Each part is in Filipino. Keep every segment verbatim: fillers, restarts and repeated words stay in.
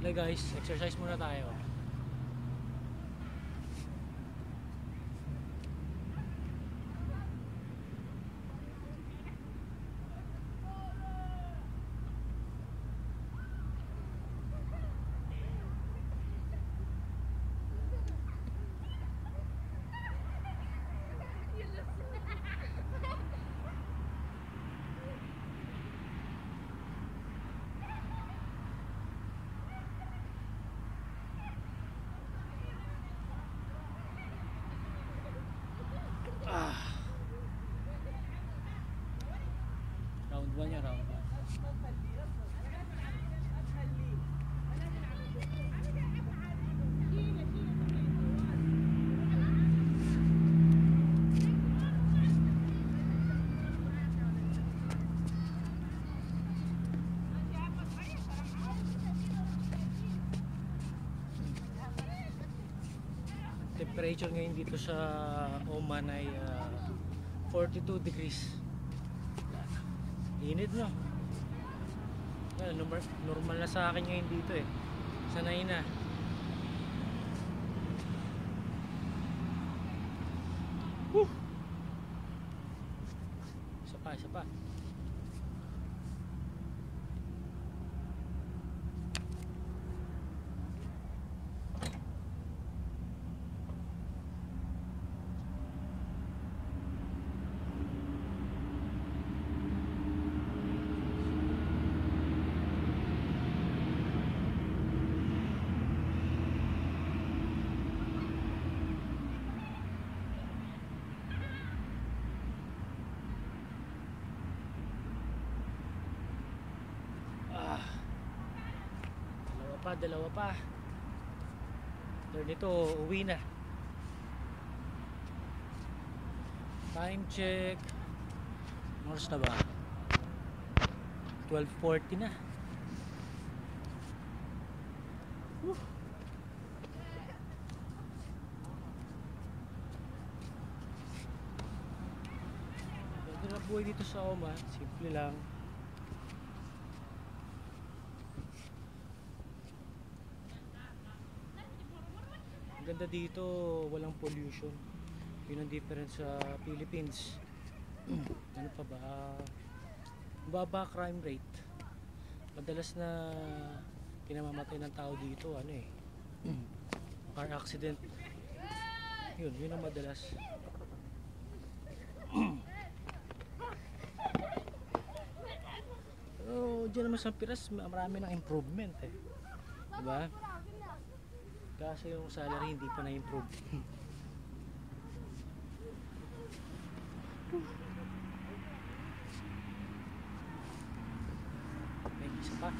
Hey guys, exercise muna tayo. Ah. Round one ya, round one. Temperature ngayon dito sa Oman ay uh, forty-two degrees. Init, no? Well, normal, normal na sa akin ngayon dito eh. Sanay na. Woo! Isa pa, isa pa. Pa, dalawa pa. Turn ito, uwi na. Time check. Oras na ba? twelve forty na. Woo. Ganda na buhay dito sa Oman. Simple lang. Ganda dito, walang pollution. Yun ang difference sa Philippines. Ano pa ba? Baba crime rate. Madalas na pinamamatay ng tao dito, ano eh, car accident. Yun, yun ang madalas. Pero dyan naman sa Pinas, marami ng improvement eh. Diba? Kasi yung salary hindi pa na-improve. May isa pa.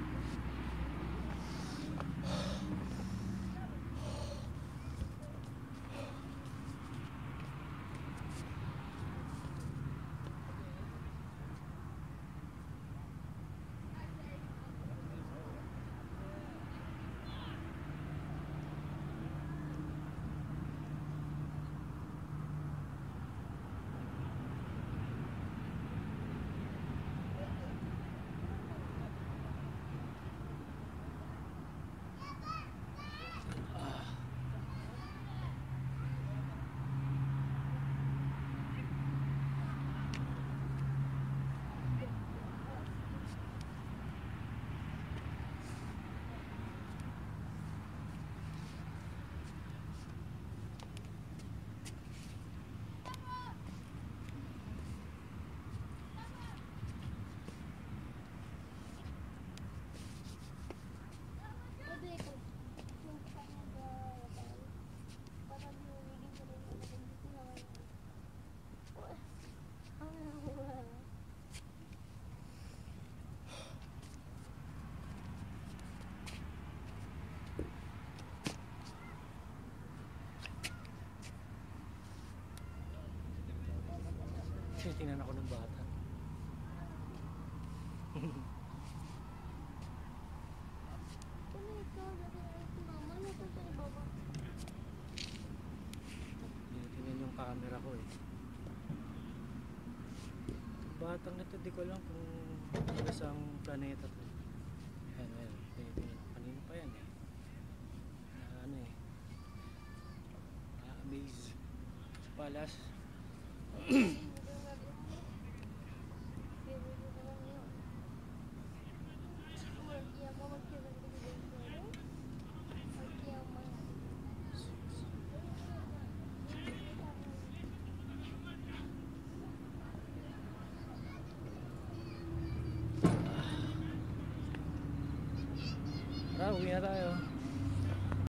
Kasi tingnan ako ng bata. Tingnan yung camera ko eh. Batang na to, di ko alam kung isang planeta to. Ayan, ayan. Tingnan, kanina pa pa yan eh. Na ano eh. Na-amaze. Sa Palace. Tara, uwi na tayo.